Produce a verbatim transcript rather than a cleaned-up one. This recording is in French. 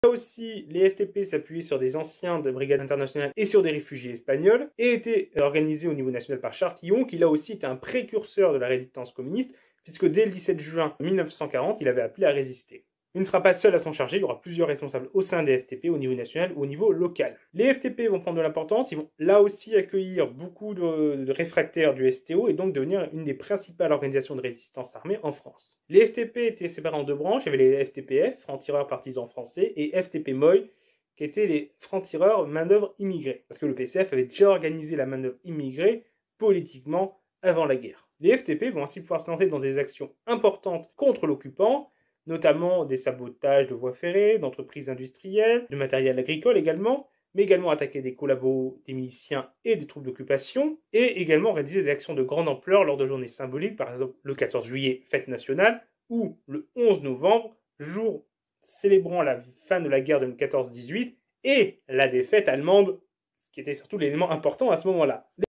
Là aussi, les F T P s'appuyaient sur des anciens de brigades internationales et sur des réfugiés espagnols, et étaient organisés au niveau national par Chartillon, qui là aussi était un précurseur de la résistance communiste, puisque dès le dix-sept juin mille neuf cent quarante, il avait appelé à résister. Il ne sera pas seul à s'en charger, il y aura plusieurs responsables au sein des F T P, au niveau national ou au niveau local. Les F T P vont prendre de l'importance, ils vont là aussi accueillir beaucoup de, de réfractaires du S T O et donc devenir une des principales organisations de résistance armée en France. Les F T P étaient séparés en deux branches, il y avait les F T P F, francs-tireurs partisans français, et F T P M O I, qui étaient les francs-tireurs main-d'œuvre immigrés, parce que le P C F avait déjà organisé la main-d'œuvre immigrée politiquement avant la guerre. Les F T P vont ainsi pouvoir se lancer dans des actions importantes contre l'occupant, notamment des sabotages de voies ferrées, d'entreprises industrielles, de matériel agricole également, mais également attaquer des collabos, des miliciens et des troupes d'occupation, et également réaliser des actions de grande ampleur lors de journées symboliques, par exemple le quatorze juillet, fête nationale, ou le onze novembre, jour célébrant la fin de la guerre de quatorze dix-huit, et la défaite allemande, qui était surtout l'élément important à ce moment-là.